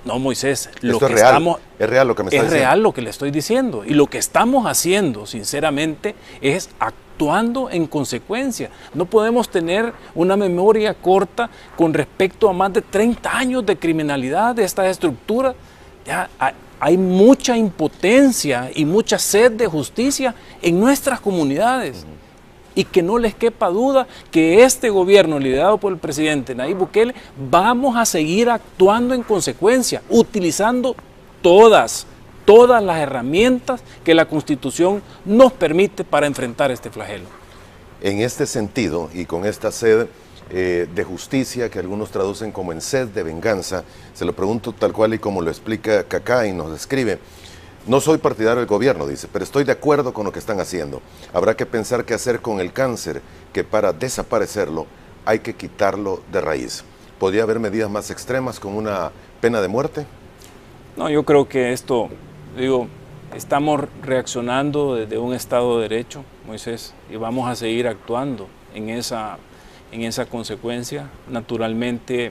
No, Moisés, Esto es real, es real lo que me está diciendo. Es real lo que le estoy diciendo. Y lo que estamos haciendo, sinceramente, es actuando en consecuencia. No podemos tener una memoria corta con respecto a más de 30 años de criminalidad de esta estructura. Ya hay mucha impotencia y mucha sed de justicia en nuestras comunidades. Y que no les quepa duda que este gobierno liderado por el presidente Nayib Bukele vamos a seguir actuando en consecuencia, utilizando todas las herramientas que la Constitución nos permite para enfrentar este flagelo. En este sentido, y con esta sed de justicia que algunos traducen como en sed de venganza, se lo pregunto tal cual y como lo explica Kaká y nos describe. No soy partidario del gobierno, dice, pero estoy de acuerdo con lo que están haciendo. Habrá que pensar qué hacer con el cáncer, que para desaparecerlo hay que quitarlo de raíz. ¿Podría haber medidas más extremas como una pena de muerte? No, yo creo que esto, estamos reaccionando desde un Estado de Derecho, Moisés, y vamos a seguir actuando en esa consecuencia. Naturalmente,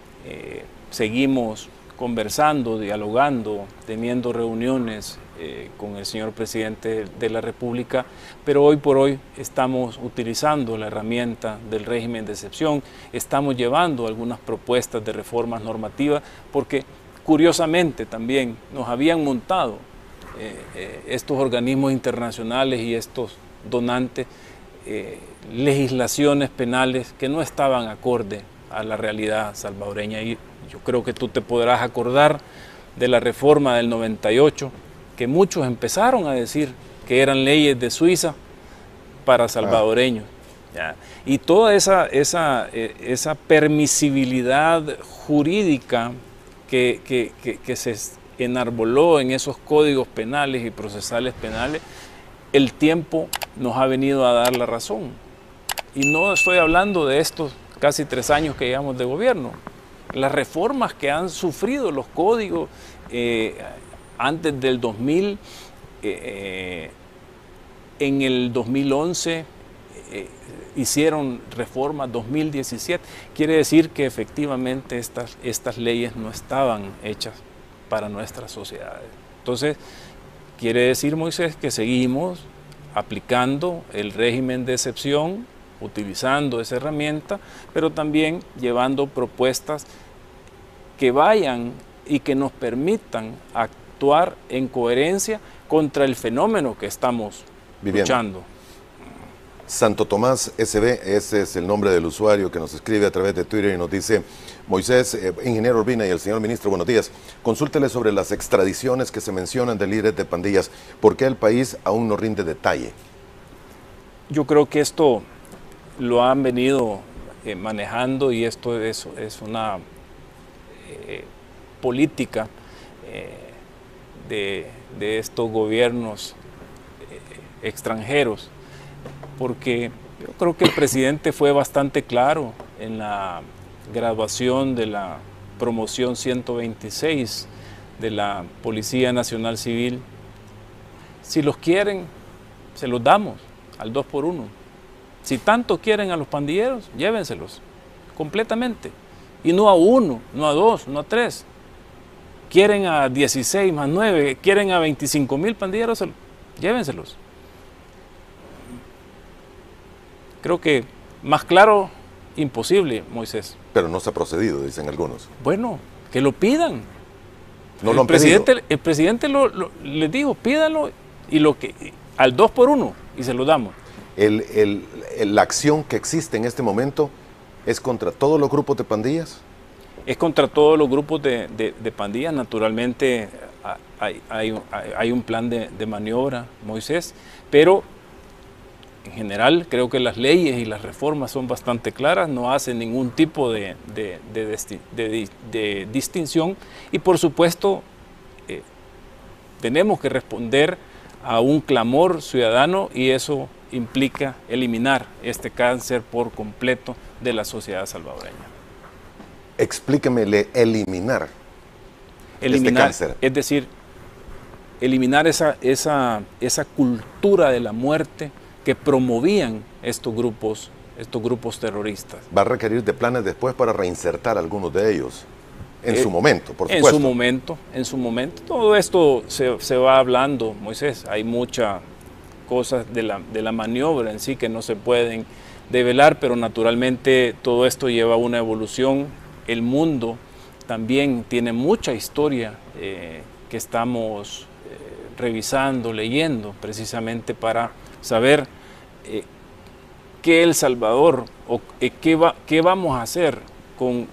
seguimos conversando, dialogando, teniendo reuniones con el señor presidente de la República, pero hoy por hoy estamos utilizando la herramienta del régimen de excepción, estamos llevando algunas propuestas de reformas normativas, porque curiosamente también nos habían montado estos organismos internacionales y estos donantes legislaciones penales que no estaban acorde a la realidad salvadoreña. Y yo creo que tú te podrás acordar de la reforma del 98, que muchos empezaron a decir que eran leyes de Suiza para salvadoreños. ¿Ya? Y toda esa permisibilidad jurídica que se enarboló en esos códigos penales y procesales penales, el tiempo nos ha venido a dar la razón. Y no estoy hablando de estos casi 3 años que llevamos de gobierno. Las reformas que han sufrido los códigos antes del 2000, en el 2011 hicieron reformas, 2017, quiere decir que efectivamente estas leyes no estaban hechas para nuestras sociedades. Entonces, quiere decir, Moisés, que seguimos aplicando el régimen de excepción, utilizando esa herramienta, pero también llevando propuestas que vayan y que nos permitan actuar en coherencia contra el fenómeno que estamos luchando. Santo Tomás SB, ese es el nombre del usuario que nos escribe a través de Twitter y nos dice: Moisés, ingeniero Urbina y el señor ministro, buenos días. Consúltele sobre las extradiciones que se mencionan de líderes de pandillas. ¿Por qué el país aún no rinde detalle? Yo creo que esto lo han venido manejando y esto es una política de estos gobiernos extranjeros, porque yo creo que el presidente fue bastante claro en la graduación de la promoción 126 de la Policía Nacional Civil. Si los quieren, se los damos al 2x1. Si tanto quieren a los pandilleros, llévenselos completamente. Y no a 1, no a 2, no a 3. Quieren a 16 más 9, quieren a 25,000 pandilleros, llévenselos. Creo que más claro, imposible, Moisés. Pero no se ha procedido, dicen algunos. Bueno, que lo pidan. No lo han pedido. El presidente les dijo, pídalo y al 2x1 y se lo damos. La acción que existe en este momento es contra todos los grupos de pandillas. Es contra todos los grupos de pandillas. Naturalmente hay un plan de maniobra, Moisés, pero en general creo que las leyes y las reformas son bastante claras, no hacen ningún tipo de distinción y por supuesto tenemos que responder a un clamor ciudadano y eso implica eliminar este cáncer por completo de la sociedad salvadoreña. Explíquemele eliminar este cáncer. Es decir, eliminar esa cultura de la muerte que promovían estos grupos terroristas. Va a requerir de planes después para reinsertar a algunos de ellos. En su momento, por supuesto. En su momento. Todo esto se va hablando, Moisés. Hay muchas cosas de la maniobra en sí que no se pueden develar, pero naturalmente todo esto lleva a una evolución. El mundo también tiene mucha historia que estamos revisando, leyendo, precisamente para saber qué El Salvador o qué vamos a hacer con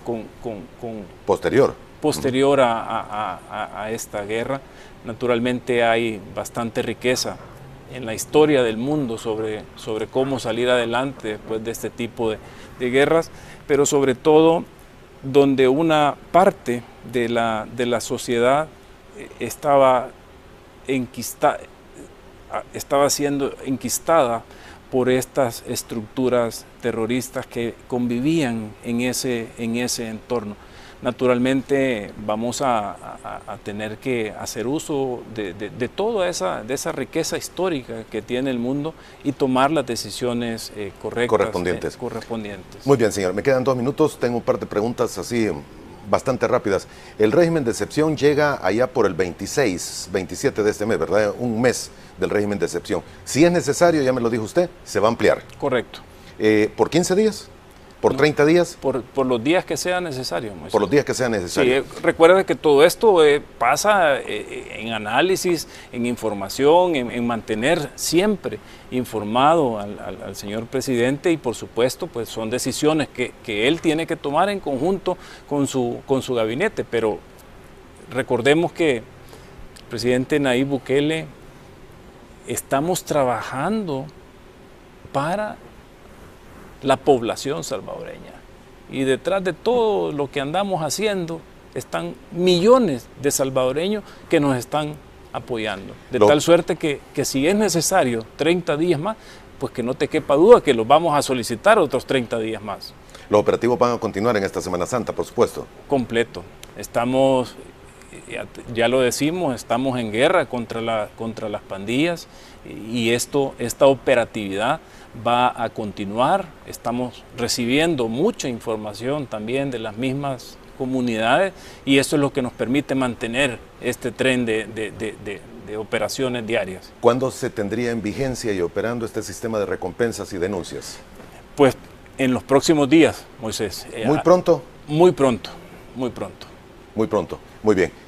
posterior a esta guerra. Naturalmente hay bastante riqueza en la historia del mundo sobre cómo salir adelante después de este tipo de guerras, pero sobre todo donde una parte de la sociedad estaba siendo enquistada por estas estructuras terroristas que convivían en ese entorno. Naturalmente vamos a tener que hacer uso de toda esa riqueza histórica que tiene el mundo y tomar las decisiones correspondientes. Muy bien, señor. Me quedan 2 minutos. Tengo un par de preguntas así bastante rápidas. El régimen de excepción llega allá por el 26, 27 de este mes, ¿verdad? Un mes del régimen de excepción. Si es necesario, ya me lo dijo usted, se va a ampliar. Correcto. ¿Por 15 días? ¿Por 30 días? Por los días que sea necesario, Moisés. Por los días que sea necesario. Sí, recuerda que todo esto pasa en análisis, en información, en mantener siempre informado al señor presidente, y por supuesto pues son decisiones que él tiene que tomar en conjunto con su gabinete. Pero recordemos que el presidente Nayib Bukele estamos trabajando para la población salvadoreña, y detrás de todo lo que andamos haciendo están millones de salvadoreños que nos están apoyando, de tal suerte que si es necesario 30 días más, pues que no te quepa duda que los vamos a solicitar otros 30 días más. Los operativos van a continuar en esta Semana Santa, por supuesto. Completo. Estamos, ya lo decimos, estamos en guerra contra las pandillas, y esta operatividad va a continuar. Estamos recibiendo mucha información también de las mismas comunidades, y eso es lo que nos permite mantener este tren de operaciones diarias. ¿Cuándo se tendría en vigencia y operando este sistema de recompensas y denuncias? Pues en los próximos días, Moisés. ¿Muy pronto? Muy pronto, muy pronto. Muy pronto, muy bien.